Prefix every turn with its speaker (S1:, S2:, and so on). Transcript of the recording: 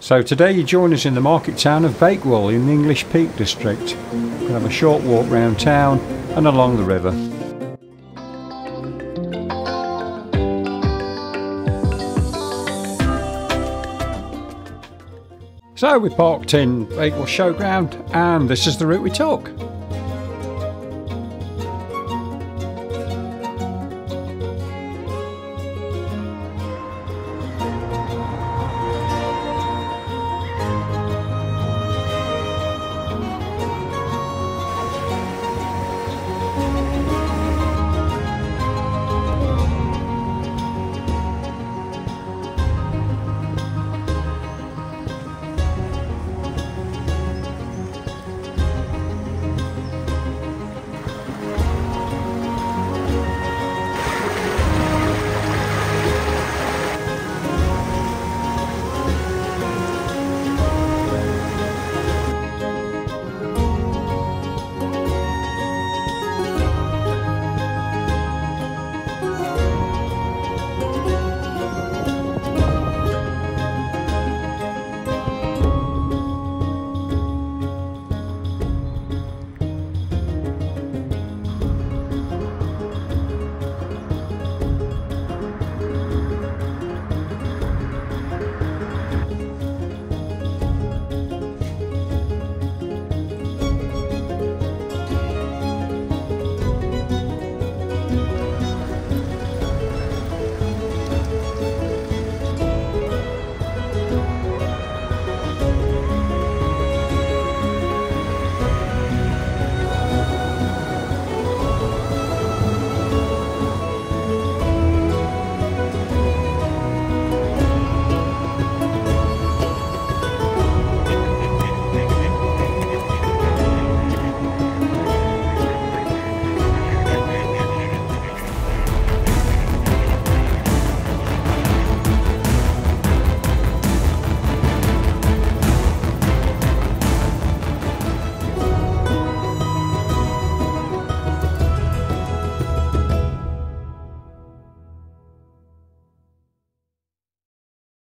S1: So today you join us in the market town of Bakewell in the English Peak district. We'll have a short walk round town and along the river. So we parked in Bakewell Showground and this is the route we took.